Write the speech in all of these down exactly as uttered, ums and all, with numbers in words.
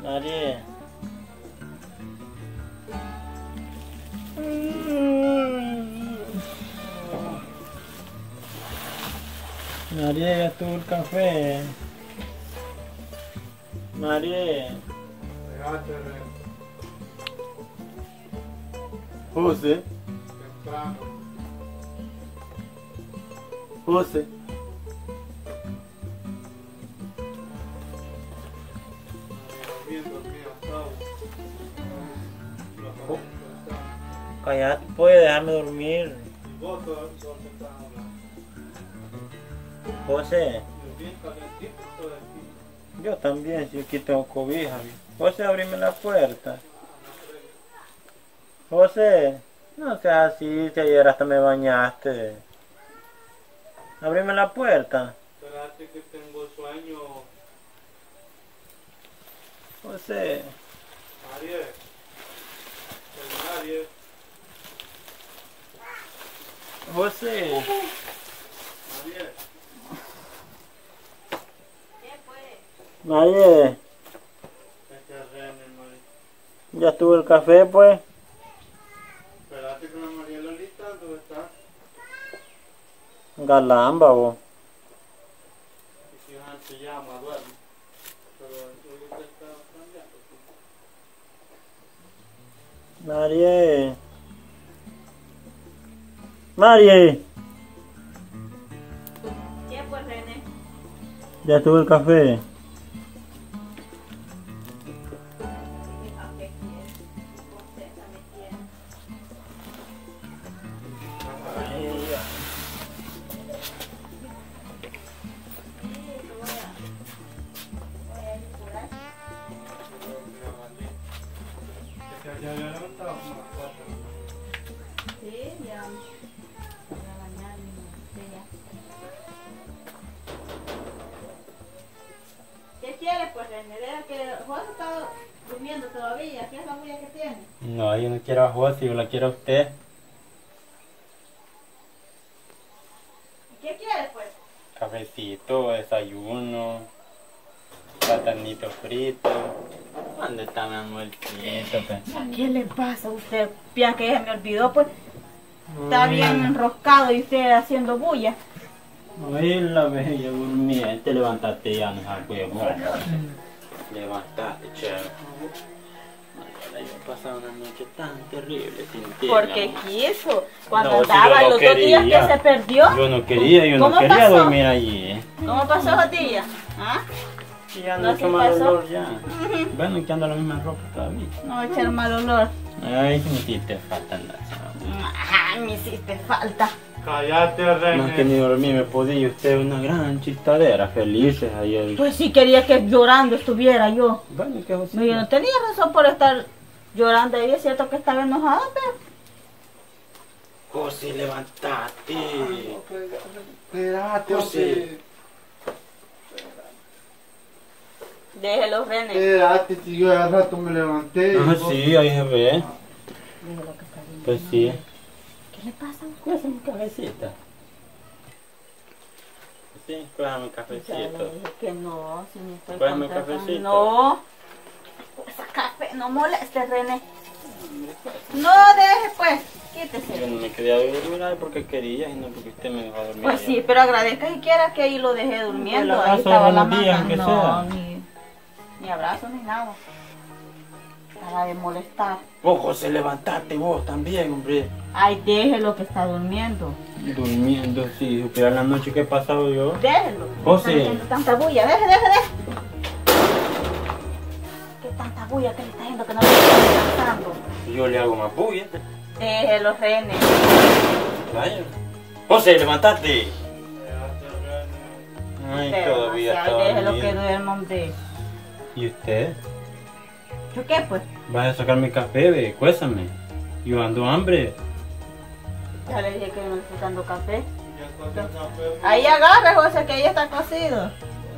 María. María, ya estuvo el café. María. José. José. Cállate, puede dejarme dormir. José. Yo también, si aquí tengo cobija. José, abrime la puerta. José, no seas así, si ayer hasta me bañaste. Abrime la puerta. Espérate que tengo sueño. José. Ariel. Ariel. José. Ariel. María. Ya estuvo el café, pues. Espérate que la María Lolita, ¿dónde está? Galamba, vos. Y si se llama, duerme. Pero ahorita está cambiando. María. María. ¿Qué pues, René? Ya estuvo el café. ¿Ya había levantado? Sí, ya. Voy a bañarme, sí, ya. ¿Qué quieres, pues, René? Vea que vos estás durmiendo todavía. ¿Qué es la bulla que tiene? No, yo no quiero a José, yo la quiero a usted. ¿Qué quieres, pues? Cafecito, desayuno, platanito frito. ¿Dónde está mi amorcito? Pues? ¿Qué le pasa a usted? Pía que se me olvidó, pues. Está bien enroscado y usted haciendo bulla. Oye, la bella durmiente, levántate ya, no seas huevo. Levántate, chévere. Yo he pasado una noche tan terrible sin ti. Porque mi amor. quiso. Cuando No, si andaba yo no los dos días quería. que se perdió. Yo no quería, yo no ¿Cómo quería pasó? dormir allí. ¿Cómo pasó esos días? ¿Ah? Y ya No, no ¿qué he mal pasó? olor ya. Bueno, que anda la misma ropa todavía. No, echar mal olor. Ay, si me hiciste falta andar. Ajá, me hiciste falta. Cállate, Más que René. ni dormir me podía, usted una gran chistadera, felices ayer. Pues sí quería que llorando estuviera yo. Bueno, ¿qué José? No, yo no tenía razón por estar llorando ahí. Es cierto que estaba enojada, pero... José, levantate. Espérate, José. Déjelo, René. Espérate, si yo hace rato me levanté. Ah, sí, ahí se ve. Déjelo que está bien. Pues sí. ¿Qué le pasa? Cógeme mi cafecita. Sí, cógeme mi Ya le cafecito. dije que no, si me estoy Cógeme el contenta. cafecito. No. Esa café, no moleste, René. No, deje pues. Yo Quítese. no me quería dormir ahí porque quería, sino porque usted me dejó dormir. Pues allá. sí, pero agradezca si quiera que ahí lo dejé durmiendo. El Ahí abrazo estaba de la buenos días, manta. aunque No, sea. ni, ni abrazo ni nada. Para de molestar. Vos, José, levantate vos también, hombre. Ay, déjelo que está durmiendo. Durmiendo, si supiera la noche que he pasado yo. Déjelo. José. Está haciendo tanta bulla. Deje, deje, deje. Qué tanta bulla que le está haciendo que no le está descansando. Yo le hago más bulla. Déjelo, René. Vaya. José, levantate. Ay, Pero, todavía ay, está déjelo que dormido. duerma, hombre. ¿Y usted? ¿Yo qué, pues? Vaya a sacarme café, ve, cuésame. Yo ando hambre. Ya le dije que yo no le estoy dando café. Ya está el café. Ahí agarre, José, que ahí está cocido.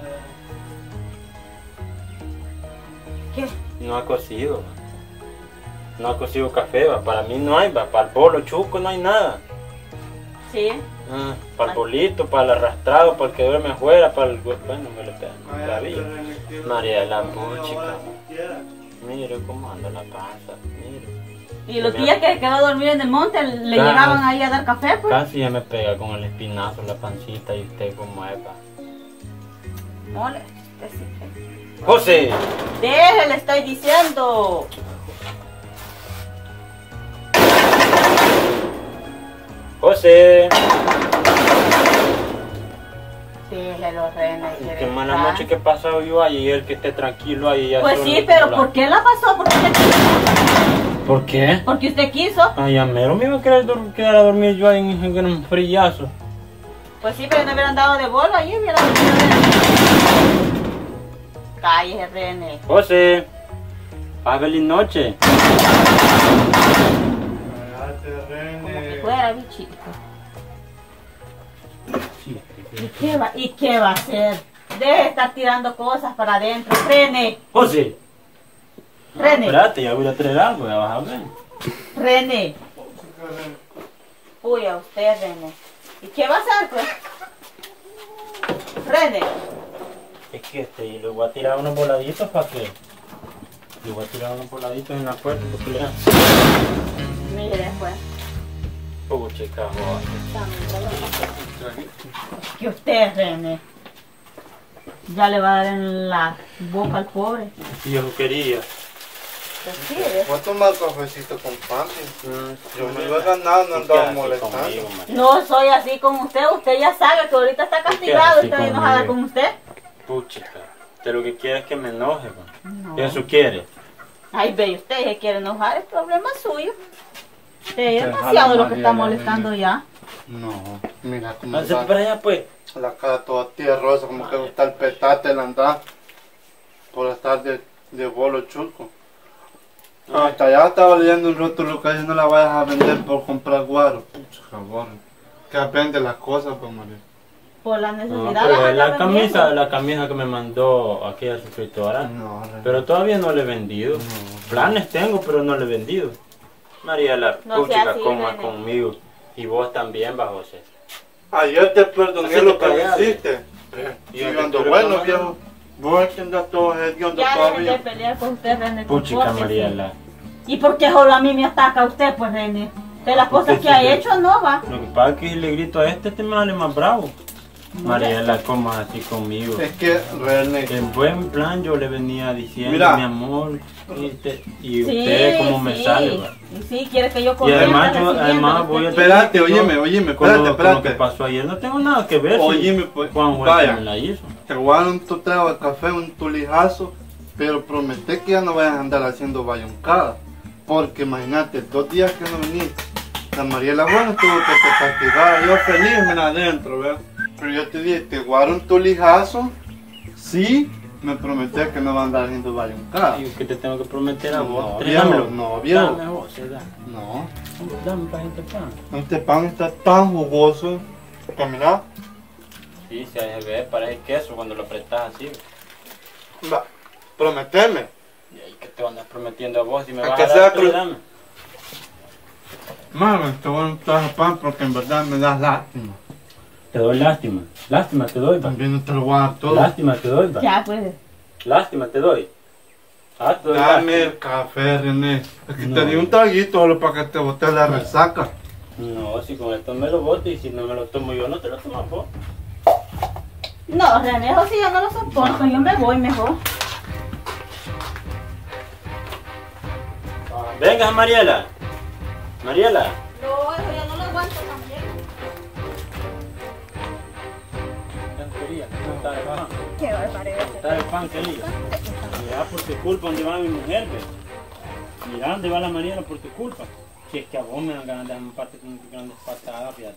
¿Qué? No ha cocido. No ha cocido café, va. Para mí no hay, va. Para el polo chuco no hay nada. Sí. Ah, para el bolito, para el arrastrado, para el que duerme afuera, para el... Bueno, me lo pegan. María la puchica. Mire cómo anda la panza, mire. Y los días que quedó a dormir en el monte, le Casi. llegaban ahí a dar café, pues. Casi ya me pega con el espinazo, la pancita y usted como epa. Mole, usted sí que- ¡José! Deje, le estoy diciendo. ¡José! Déjelo, René. Ay, qué mala noche que he pasado yo ayer, que esté tranquilo ahí. ya Pues solo sí, pero sola. ¿por qué la pasó? Porque usted quiso. ¿Por qué? Porque usted quiso. Ay, a mero me iba a querer dor- quedar a dormir yo ahí en, en un frillazo. Pues sí, pero no hubieran dado de bolo allí, hubieran dormido. Cállese, René. José, paz, feliz noche. Como si fuera bichito. ¿Y qué va, ¿Y qué va a hacer? Deje de estar tirando cosas para adentro. René, José, René, espérate, ya voy a traer algo, ya vas a ver. René. Uy, a usted, René. ¿Y qué va a hacer, pues? René. Es que este, le voy a tirar unos voladitos para que. Le voy a tirar unos voladitos en la puerta porque le dan. Mire, pues. Puchica, joder. Que usted, René. Ya le va a dar en la boca al pobre. Si yo quería. Pues sí, ¿ves? Voy a tomar cafecito con papi. Mm, Yo me lo he ganado, no andaba molestando. No soy así con usted. Usted ya sabe que ahorita está castigado. así Estoy enojada conmigo? con usted. Puchica, usted lo que quiere es que me enoje, pues. No. ¿Qué eso quiere? Ay, ve, usted se quiere enojar, es problema suyo. Usted es Déjala, demasiado lo que María, está la molestando ya. No, mira cómo Hazte está. para allá, pues. La cara toda tierrosa, como que está el petate, el andar. Por estar de, de bolo chulco. Hasta allá estaba leyendo un rótulo que dice no la vayas a vender por comprar guaro. Pucha, cabrón. Que vende las cosas, pues, María. Por la No, necesidad. pero las es la anda camisa, vendiendo. la camisa que me mandó aquella suscriptora. No, René. Pero todavía no le he vendido. No. Planes tengo, pero no le he vendido. María la No puchica sea así, coma René. conmigo. Y vos también, va, José. Ayer te perdoné Hacete lo que para me allá, hiciste. Y Y yo yo te ando estoy bueno, reclamando. viejo. Vos es que andas todo hediondo Ya dejen de todavía. pelear con usted, René. Puchica, compórtese. Mariela. ¿Y por qué solo a mí me ataca usted, pues, René? De las cosas Usted que ha sí que- hecho, no va. Lo que pasa es que si le grito a este, este me sale más bravo. Mariela, coma así conmigo. Es que, René, En buen plan yo le venía diciendo, Mira. mi amor, y, te- y Sí, usted como me sí. sale, va. Y sí, quiere que yo Y corriera además, yo, recibiendo además lo que voy a usted Espérate, yo- óyeme, óyeme, con lo- espérate, con lo que espérate. pasó ayer no tengo nada que ver. si Óyeme, pues, Juan Juan vaya. me la hizo. te voy a dar un tu trago de café, un tulijazo, pero promete que ya no vayas a andar haciendo bayoncadas. Porque imagínate, dos días que no viniste, la Mariela bueno tuvo que te castigar, yo feliz mira adentro, ¿verdad? Pero yo te dije, te voy a dar un tulijazo, sí, me prometés que no vas a andar haciendo bayoncadas. Digo que te tengo que prometer a vos. No, Tres, viejo, dámelo. no, viejo. Dame vos, eh, dame. No, Dame para este pan. este pan está tan jugoso, que mira, Sí, se ve, parece queso cuando lo apretas así. va, prometeme. Y ahí que te andas prometiendo a vos si me A vas que a dar sea tres, cru- dame. Mami, te voy a dar un trago de pan porque en verdad me das lástima. Te doy lástima. Lástima te doy, va. También no te lo voy a dar todo. Lástima te doy, va. Ya, pues. Lástima te doy. Ah, te doy Dame lástima. el café, René. Es que No. te di un traguito solo para que te botes la resaca. No, si con esto me lo bote y si no me lo tomo yo, no te lo tomas vos. No, René, eso sí yo no lo soporto. Yo me voy mejor. Venga, Mariela. Mariela. No, eso ya no lo aguanto también. Está de pan. Qué barbaridad. Está de pan, querida. Mira, por tu culpa, ¿dónde va mi mujer, ve? Mira, ¿dónde va la Mariela por tu culpa? Si es que a vos me dan ganas de dar un parte con grandes patadas, fíjate.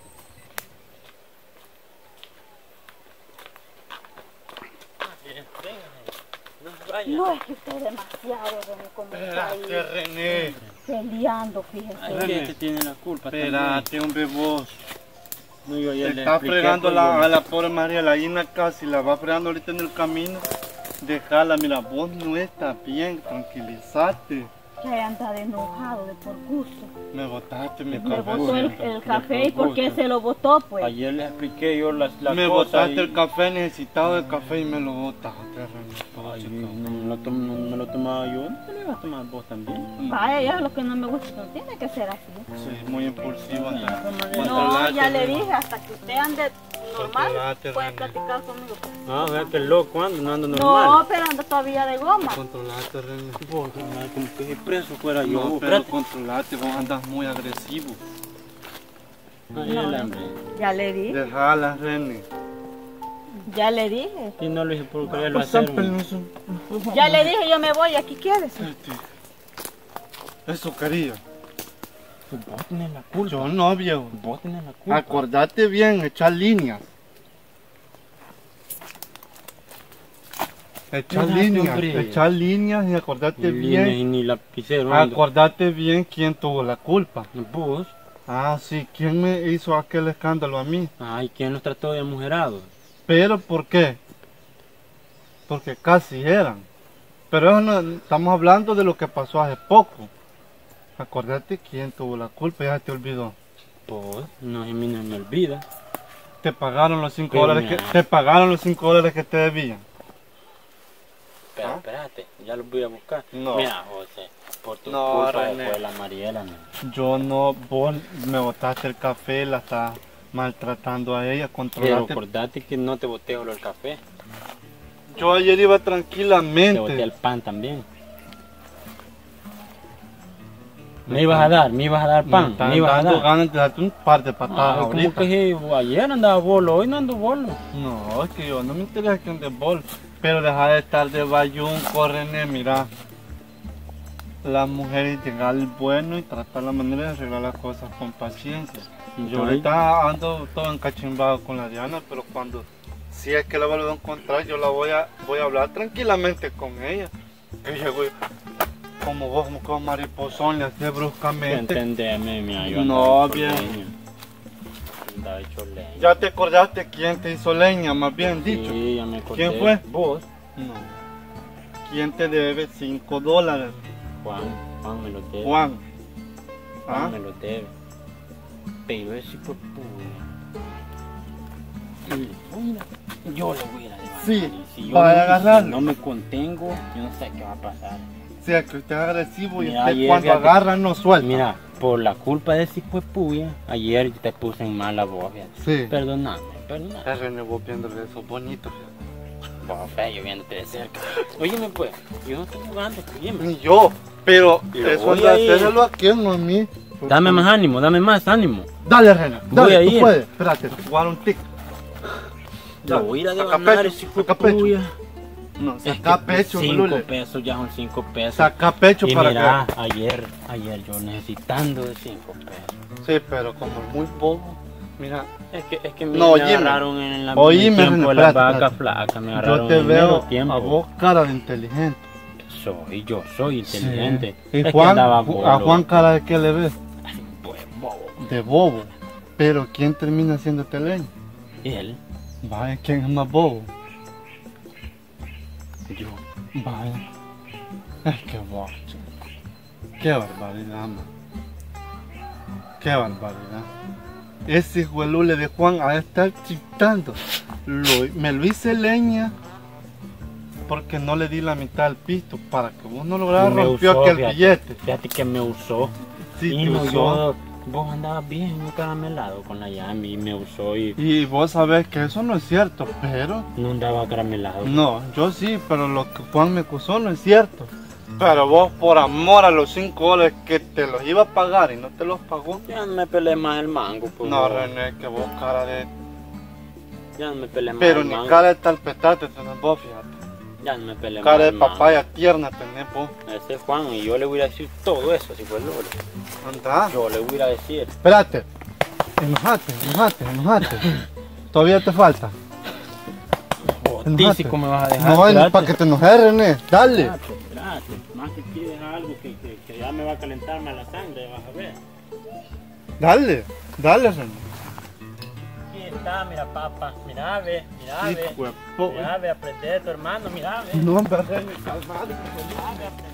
No se vaya. No, es que usted es demasiado, René, como está ahí René. peleando, fíjese. Ay, que este tiene la culpa Espérate, hombre, vos. también. No, yo Te ayer le está expliqué, fregando pues, la, yo- a la pobre Mariela ahí en la casa y la va fregando ahorita en el camino. Déjala, mira, vos no estás bien, tranquilízate. que haya andado enojado de por gusto. Me botaste mi Me café. botó el, siempre. el café y por qué se lo botó, pues. Ayer les expliqué yo las, las Me cosas. botaste y- el café, necesitaba el café y me lo botaste, René. Ay, no me lo, tom- no me lo tomaba yo, no te lo ibas a tomar vos también. Vaya, ya es lo que no me gusta, no tiene que ser así. Sí, muy impulsivo. anda. No, Controlate, ya le René. dije, hasta que usted ande normal, Controlate, puede René. platicar conmigo. Ah, vea que loco ando, no ando normal. No, pero anda todavía de goma. Controlate, René. Vos, normal, como que si preso fuera yo. No, vos, pero espérate. controlate, vos andas muy agresivo. Ay, No, el no. hambre. Ya le dije, Dejala, René. ya le dije. Y no lo hice por quererlo hacer. man. Ya le dije, yo me voy, aquí quédese. Eso quería. Vos tenés la culpa. Yo no, viejo. Vos tenés la culpa. Acordate bien, echar líneas. Echar Mira, líneas, hombre. echar líneas y acordate Ni línea y bien. ni lapicero. ando. Acordate bien quién tuvo la culpa. Vos. Ah, sí, quién me hizo aquel escándalo a mí. Ay, ¿quién los trató de amujerados? Pero ¿por qué? Porque casi eran. Pero eso no, estamos hablando de lo que pasó hace poco. Acordate quién tuvo la culpa, ya te olvidó. Vos. No, a mí no me olvida. Te pagaron los cinco Pero dólares que mira. te pagaron los cinco dólares que te debían. Pero ¿Ah? espérate, ya los voy a buscar. No. Mira, José, por tu No, culpa René. fue la Mariela. man. Yo no, vos me botaste el café, la estás maltratando a ella, Pero controlate. acordate que no te boté solo el café. Yo ayer iba Te boté tranquilamente. el pan también. Me ibas a dar, me ibas a dar Me pan, están me ibas a dando dar. ganas de darte un par de patadas Ay, como ahorita. que si ayer andaba bolo, hoy no ando bolo. No, es que yo no me interesa que andes bol. Pero deja de estar de bayunco, René, mira. Las mujeres llegar al bueno y tratar la manera de arreglar las cosas con paciencia. Yo Entonces, ahorita ando todo encachimbado con la Diana, pero cuando si es que la vuelvo a encontrar, yo la voy a voy a hablar tranquilamente con ella. Que llego y- como vos, como mariposón, le hace bruscamente. entendeme, mira, yo No, andaba hecho bien. leña. Andaba hecho leña. ¿Ya te acordaste quién te hizo leña, más bien dicho? Sí, ya me acordé. ¿Quién fue? Vos. No. ¿Quién te debe cinco dólares? Juan, Juan me lo debe. Juan. Juan ¿Ah? me lo debe. Pero ese fue puro. Yo le voy a ir a demandar. Sí, Y si yo vaya a no, agarrarlo. si no me contengo, yo no sé qué va a pasar. O sea, que usted es agresivo y Mira, usted ayer, cuando fíjate. agarra no suelta. Mira, por la culpa de ese hijo de puya, ayer te puse en mala voz, fíjate. Sí. Perdóname, perdóname. Es René, vos viéndole eso bonito. fíjate. Vos feo, viéndote de cerca. Óyeme pues, yo no estoy jugando, óyeme. Ni yo, pero Y lo eso voy anda a a ir. hacerlo a quien, no a mí. Dame más ánimo, dame más ánimo. Dale, René, Voy dale, a tú ir. puedes. Espérate, te voy a dar un tic. Yo voy a ir a Saca demandar pecho, ese hijo de saca pecho. puya. No, Es saca que pecho, cinco Lule. pesos ya son cinco pesos. Saca pecho Y para mira, ayer, ayer yo necesitando de cinco pesos. que... Sí, pero como es muy bobo. Mira, Es que, es que No, me, oíme. me agarraron en la Oíme, en el tiempo René, de las espérate, vacas espérate. flacas, me yo agarraron te en mero veo tiempo. a vos cara de inteligente. Soy, yo soy inteligente. Sí. Y Es que Juan, andaba a bolo. Juan cara de qué le ves? Pues bobo. De bobo. Pero ¿quién termina siendo leña? Él, Vaya, ¿quién es más bobo? yo. Vaya. Es que vos, chico. Qué barbaridad, man. Qué barbaridad. Ese hijo de Lule de Juan a estar chistando. Lo- me lo hice leña porque no le di la mitad al pisto para que vos no lograras Me rompió usó, aquel fíjate. billete. Fíjate que me usó. Sí, y te no, usó. yo, vos andabas bien caramelado con la llama y me usó y Y vos sabés que eso no es cierto, pero... no andaba caramelado. No, yo sí, pero lo que Juan me acusó no es cierto. Pero vos por amor a los cinco dólares que te los iba a pagar y no te los pagó. Ya no me peleé más el mango, pues. No, René, que vos cara de... Ya no me peleé más Pero el ni mango. cara de talpetate tenés vos, fíjate. Ya no me peleé Cara más de el mango. papaya tierna tenés vos. Ese es Juan y yo le voy a decir todo eso si fue Lolo. Anda. Yo le voy a decir. Espérate. Enojate, enojate, enojate. Todavía te falta. Vos, Enojate. tísico me vas a dejar. No, espérate. para que te enojes, René. Dale. Espérate, espérate. Más que pides algo que, que, que ya me va a calentar más la sangre, vas a ver. Dale. Dale, René. Aquí está, mira papá, mira ve, mira ve. Hijo de po- Mira ve, aprende de tu hermano, mira ve. No, hombre, René, calmate. Mira ve, aprende.